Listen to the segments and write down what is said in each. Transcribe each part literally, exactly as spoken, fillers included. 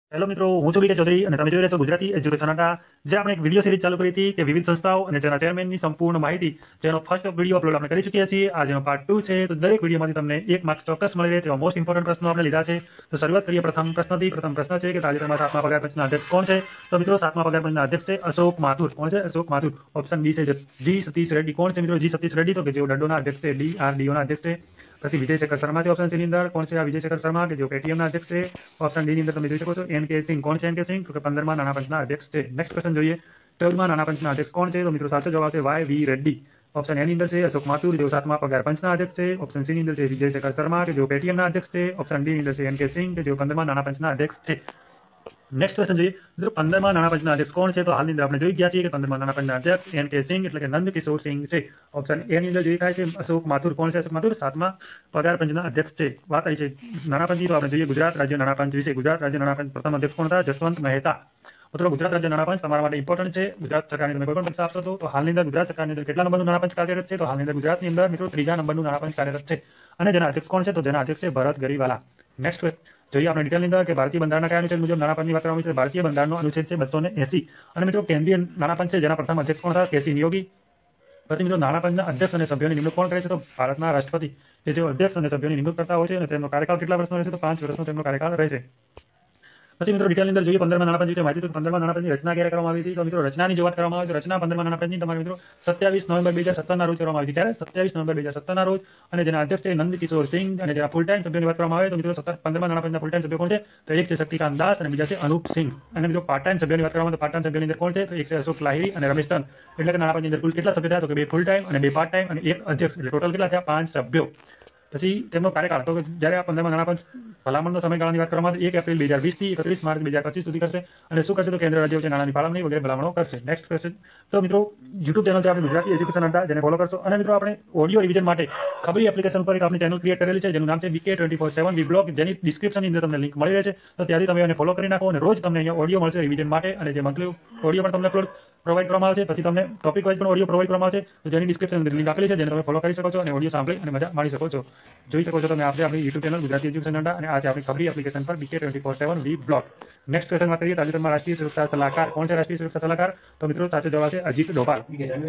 Hello મિત્રો, હું છું બીકે ચૌધરી અને તમે જોઈ રહ્યા છો ગુજરાતી એજ્યુકેશન અડ્ડા. જે આપણે એક વિડીયો સિરીઝ ચાલુ કરી હતી કે વિવિધ સંસ્થાઓ અને તેના ચેરમેનની સંપૂર્ણ માહિતી, જેનો ફર્સ્ટ વિડીયો અપલોડ આપણે કરી ચૂક્યા છીએ. આ જેનો પાર્ટ ટુ છે. તો દરેક વિડીયોમાંથી તમને એક માર્ક્સ ચોક્કસ મળી રહે તેવા મોસ્ટ ઇમ્પોર્ટન્ટ પ્રશ્નો આપણે લીધા છે. તો શરૂઆત કરીએ પ્રથમ પ્રશ્નથી. પ્રથમ પ્રશ્ન છે કે તાજેતરમાં સાતમા પગાર પંચના અધ્યક્ષ કોણ છે? તો મિત્રો સાતમા પગાર પંચના અધ્યક્ષ છે અશોક માથુર. કોણ છે? અશોક માથુર. ઓપ્શન બી છે જી સતીશ રેડ્ડી. કોણ છે મિત્રો જી સતીશ રેડ્ડી? તો કે જેઓ ડડોના અધ્યક્ષ છે, ડીઆરડીઓના અધ્યક્ષ છે. પછી વિજય શેખર શર્મા છે ઓપ્શન સી ની અંદર. કોણ છે આ વિજય શેખર શર્મા? કે જેઓ પેટીએમના અધ્યક્ષ છે. ઓપ્શન ડી ની અંદર તમે જોઈ શકો છો એન કે સિંહ. કોણ છે એન કે સિંહ? તો કે પંદરમાં નાણા પંચના અધ્યક્ષ છે. નેક્સ્ટ ક્વેશ્ચન જોઈએ. ચૌદમાં નાણા પંચના અધ્યક્ષ કોણ છે? તો મિત્રો સાચો જવાબ છે Y V Reddy. Option A ની અંદર છે અશોક માથુર, જેઓ સાતમા પગાર પંચના અધ્યક્ષ છે. ઓપ્શન સી ની અંદર છે વિજય શેખર શર્મા, કે જેઓ પેટીએમના અધ્યક્ષ છે. ઓપ્શન ડી ની અંદર છે એન કે સિંહ, કે જેઓ પંદરમાં નાણા પંચના અધ્યક્ષ છે. નેક્સ્ટ ક્વેશ્ચન જોઈએ. મિત્રો પંદરમાં નાણા પંચના અધ્યક્ષ કોણ છે? તો હાલની અંદર આપણે જોઈ ગયા છીએ કે પંદરમાં નાણા પંચના અધ્યક્ષ એન કે સિંહ એટલે કે નંદ કિશોર સિંહ છે. ઓપ્શન એ ની અંદર જોઈ થાય છે અશોક માથુર. કોણ છે અશોક માથુર? સાતમા પગાર પંચના અધ્યક્ષ છે. વાત આવી છે નાણાપંચની, તો આપણે જોઈએ ગુજરાત રાજ્ય નાણાપંચ વિશે. ગુજરાત રાજ્ય નાણાપંચ પ્રથમ અધ્યક્ષ કોણ હતા? જસવંત મહેતા. મિત્રો ગુજરાત રાજ્ય નાણાપંચ તમારા માટે ઇમ્પોર્ટન્ટ છે. ગુજરાત સરકારની તમે કોઈ પણ પરીક્ષા આપશો તો હાલની અંદર ગુજરાત સરકારની અંદર કેટલા નંબરનું નાણાપંચ કાર્યરત છે? તો હાલની અંદર ગુજરાતની અંદર મિત્રો ત્રીજા નંબરનું નાણાપંચ કાર્યરત છે. અને જેના અધ્યક્ષ કોણ છે? તો જેના અધ્યક્ષ છે ભરત ગરીવાલા. નેક્સ્ટ જોઈએ આપણે ડિટેલની અંદર કે ભારતીય બંધારણના કયા અનુચ્છેદ મુજબ નાણાપંચની વાત કરવામાં આવી છે? ભારતીય બંધારણનો અનુચ્છેદ છે બસો ને એસી. અને મિત્રો કેન્દ્રીય નાણાપંચ છે જેના પ્રથમ અધ્યક્ષ કોણ હતા? કેસી નિયોગી. પછી મિત્રો નાણાપંચના અધ્યક્ષ અને સભ્યોની નિમણૂક કોણ કરે છે? તો ભારતના રાષ્ટ્રપતિ, કે જેઓ અધ્યક્ષ અને સભ્યોની નિમણૂક કરતા હોય છે. અને તેમનો કાર્યકાળ કેટલા વર્ષનો રહેશે? તો પાંચ વર્ષનો તેમનો કાર્યકાળ રહેશે. પછી મિત્રો ડિટેલની અંદર જોઈએ પંદરમાં નાણાપંચ વિશે માહિતી. તો પંદરમાં નાણાપંચની રચના ક્યારે કરવામાં આવી હતી? તો મિત્રો રચનાની જો વાત કરવામાં આવે તો રચના પંદરમાં નાણાપંચની તમારે મિત્રો સત્યાવીસ નવેમ્બર બે હજાર સત્તરના રોજ કરવામાં આવી હતી. ત્યારે સત્યાવીસ નવેમ્બર બે હજાર સત્તરના રોજ. અને જેના અધ્યક્ષ છે નંદ કિશોર સિંહ. અને જેના ફૂલ ટાઈમ સભ્યોની વાત કરવામાં આવે તો મિત્રો પંદરમાં નાણાપંચના ફૂલ ટાઈમ સભ્યો કોણ છે? તો એક છે શક્તિકાંત દાસ અને બીજા છે અનુપ સિંહ. અને મિત્રો પાર્ટ ટાઈમ સભ્યોની વાત કરવામાં આવે તો પાર્ટ ટાઈમ સભ્યોની અંદર કોણ છે? તો એક છે અશોક લાહિરી અને રમેશ ચંદ. એટલે કે નાણાપંચની અંદર કુલ કેટલા સભ્યો થયા? તો કે બે ફૂલ ટાઈમ અને બે પાર્ટ ટાઈમ અને એક અધ્યક્ષ. એટલે ટોટલ કેટલા થયા? પાંચ સભ્યો. પછી તેમનો કાર્યકાળ, તો જ્યારે આ પંદરમાં નાણાપંચ ભલામણનો સમયગાળાની વાત કરવામાં આવે એક એપ્રિલ બે હજાર વીસ થી એકત્રીસ માર્ચ બે હજાર પચીસ સુધી કરશે. અને શું કરશે? તો કેન્દ્ર રાજ્યો વચ્ચે નાણાંની ફાળવણી વગેરે ભલામણો કરશે. Next question. તો મિત્રો યુટ્યુબ ચેનલ છે આપણે ગુજરાતી એજ્યુકેશન અડ્ડા, જેને ફોલો કરશો. અને મિત્રો આપણે ઓડિયો રિવિઝન માટે ખબરી એપ્લિકેશન પર એક આપણી ચેનલ ક્રિએટ કરેલી છે જેનું નામ છે VK twenty four seven V blog, જેની ડિસ્ક્રિપ્શનની અંદર તમને લિંક મળી રહે છે. તો ત્યાંથી તમે એને ફોલો કરી નાખો અને રોજ તમને અહીંયા ઓડિયો મળશે રિવિઝન માટે. અને જે મંથલી ઓડિયો પણ તમને અપલોડ પ્રોવાઈડ કરવામાં આવે છે. પછી તમને ટોપિક વાઇઝ પણ ઓડિયો પ્રોવાઈડ કરવામાં આવે છે. તો જેની ડિસ્ક્રિપ્શન લિંક આપેલી છે, જેને તમે ફોલો કરી શકો છો અને ઓડિયો સાંભળી અને મજા માણી શકો છો. જોઈ શકો છો તમે આપણે આપણી YouTube channel Gujarati education Adda, અને આ છે આપણી ખબરી એપ્લિકેશન પર BK twenty four seven V blog. Next question વાત કરીએ. તાજેતરમાં રાષ્ટ્રીય સુરક્ષા સલાહકાર કોણ છે? રાષ્ટ્રીય સુરક્ષા સલાહકાર, તો મિત્રો સાચો જવાબ છે અજીત ડોભાલ.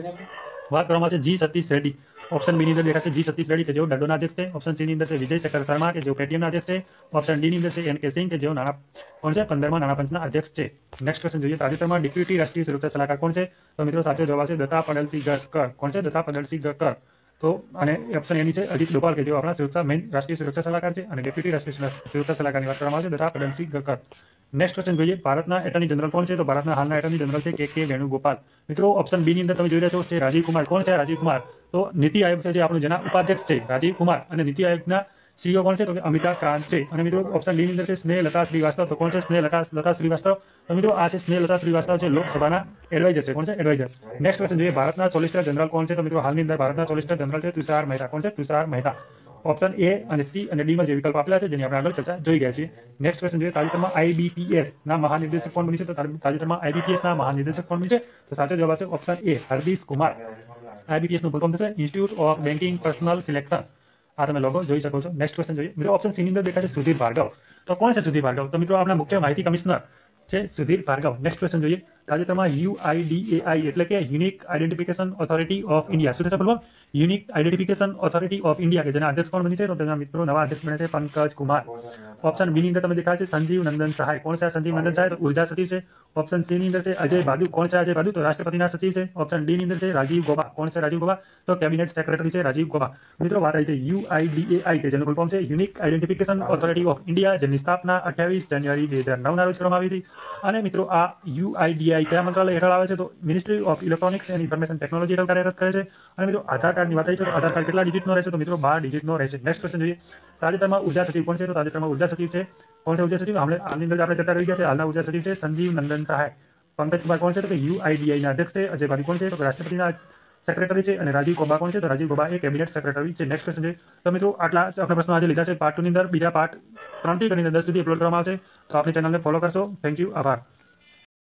વાત કરવામાં આવે છે G Satish Reddy. Option B ની અંદર દેખાશે જી સતીશ રેડ્ડી, કે જેઓ ડડોના અધ્યક્ષ છે. ઓપ્શન સી ની અંદર છે વિજય શેખર શર્મા, કે જેઓ પેટીએમના અધ્યક્ષ છે. ઓપ્શન ડી ની અંદર છે એન કે સિંહ, કે જેઓ નાણા કોણ છે? પંદરમાં નાણાપંચના અધ્યક્ષ છે. નેક્સ્ટ ક્વેશ્ચન જોઈએ. તાજેતરમાં ડેપ્યુટી રાષ્ટ્રીય સુરક્ષા સલાહકાર કોણ છે? તો મિત્રો સાચો જવાબ છે દત્તા પડલસિંહ ગકર. કોણ છે? દત્તા પડલસિંહ ગકર. તો અને ઓપ્શન એની છે અજીત ડોભાલ, કે જેઓ આપણા સુરક્ષા મેઇન રાષ્ટ્રીય સુરક્ષા સલાહકાર છે. અને ડેપ્યુટી રાષ્ટ્રીય સુરક્ષા સલાહકારની વાત કરવામાં આવે છે દત્તા પડલસિંહ ગકર. નેક્સ્ટ ક્વેશ્ચન જોઈએ. ભારતના એટર્ની જનરલ કોણ છે? તો ભારતના હાલના એટર્ની જનરલ છે કે કે વેણુગોપાલ. મિત્રો ઓપ્શન બી ની અંદર તમે જોઈ રહ્યા છો છે રાજીવ કુમાર. કોણ છે રાજીવ કુમાર? તો નીતિ આયોગ છે જે આપણું જેના ઉપાધ્યક્ષ છે રાજીવ કુમાર. અને નીતિ આયોગના સીઈઓ કોણ છે? તો કે અમિતાભ કાંત છે. અને મિત્રો ઓપ્શન ડી ની અંદર છે સ્નેહલતા શ્રીવાસ્તવ. તો કોણ છે સ્નેહલતા લતા શ્રીવાસ્તવ? તો મિત્રો આ છે સ્નેહલતા શ્રીવાસ્તવ, છે લોકસભાના એડવાઇઝર છે. કોણ છે? એડવાઇઝર. નેક્સ્ટ ક્વેશ્ચન જોઈએ. ભારતના સોલિસિટર જનરલ કોણ છે? તો મિત્રો હાલની અંદર ભારતના સોલિસિટર જનરલ છે તુષાર મહેતા. કોણ છે? તુષાર મહેતા. ઓપ્શન એ અને સી અને ડી માં જે વિકલ્પ આપેલા છે જેની આપણે આગળ ચર્ચા જોઈ ગયા છીએ. નેક્સ્ટ ક્વેશ્ચન જોઈએ. તાજેતરમાં આઈબીપીએસ ના મહાનિર્દેશક કોણ બની છે? તો તાજેતરમાં આઈબીપીએસ ના મહાનિર્દેશક કોણ બની છે? તો સાચો જવાબ છે option A Hardish Kumar. IBPS નું ફૂલ ફોર્મ થશે institute of banking personnel selection. આ તમે લોગો જોઈ શકો છો. નેક્સ્ટ ક્વેશ્ચન જોઈએ. મિત્રો ઓપ્શન સી ની અંદર દેખાય છે સુધીર ભાર્ગવ. તો કોણ છે સુધીર ભાર્ગવ? તો મિત્રો આપણા મુખ્ય માહિતી કમિશનર છે સુધીર ભાર્ગવ. નેક્સ્ટ ક્વેશ્ચન જોઈએ. તાજેતરમાં યુઆઈડીએઆઈ એટલે કે unique identification authority of India, શું થશે બોલો? Unique identification authority of India, કે જેના અધ્યક્ષ કોણ બની છે? તો તેના મિત્રો નવા અધ્યક્ષ બને છે પંકજ કુમાર. ઓપ્શન બી ની અંદર તમે દેખાય છે સંજીવ નંદન સહાય. કોણ છે સંજીવ નંદન સહાય? તો ઉર્જા સચિવ છે. ઓપ્શન સી ની અંદર છે અજય ભાદુ. કોણ છે અજય ભાદુ? તો રાષ્ટ્રપતિના સચિવ છે. ઓપ્શન ડી ની અંદર છે રાજીવ ગોબા. કોણ છે રાજીવ ગોબા? તો કેબિનેટ સેક્રેટરી છે રાજીવ ગોબા. મિત્રો વાત આવી છે યુઆઈડીએઆઈ, કે જેનું ફૂલ ફોર્મ છે unique identification authority of India, જેની સ્થાપના અઠ્યાવીસ જાન્યુઆરી બે હજાર નવ ના રોજ કરવામાં આવી હતી. અને મિત્રો આ યુઆઈડીએઆઈ કયા મંત્રાલય હેઠળ આવે છે? તો ministry of electronics and information technology હેઠળ કાર્યરત કરે છે. અને મિત્રો આધાર કાર્ડની વાત આવી છે તો આધાર કાર્ડ કેટલા ડિજિટનો રહેશે? તો મિત્રો બાર ડિજિટનો રહેશે. નેક્સ્ટ ક્વેશ્ચન જોઈએ. તાજેતરમાં ઉર્જા સચિવ કોણ છે? તો તાજેતરમાં ઉર્જા સચિવ છે કોણ છે? ઉર્જા સચિવ હાલની અંદર આપણે ચર્ચા કરી ગયા છે. હાલના ઉર્જા સચિવ છે સંજીવ નંદન સહાય. પંકજ કુમાર કોણ છે? તો કે યુઆઈડીએઆઈ ના અધ્યક્ષ છે. અજય ભાદુ કોણ છે? તો રાષ્ટ્રપતિના સેક્રેટરી છે. અને રાજીવ ગોબા કોણ છે? તો રાજીવ ગોબા એ કેબિનેટ સેક્રેટરી છે. નેક્સ્ટ ક્વેશ્ચન છે. તો મિત્રો આટલા આપણે પ્રશ્નો આજે લીધા છે પાર્ટ ટુ ની અંદર. બીજા પાર્ટ ત્રણ થી કરીને દસ સુધી અપલોડ કરવામાં આવશે. તો આપણી ચેનલને ફોલો કરશો. Thank you. આભાર.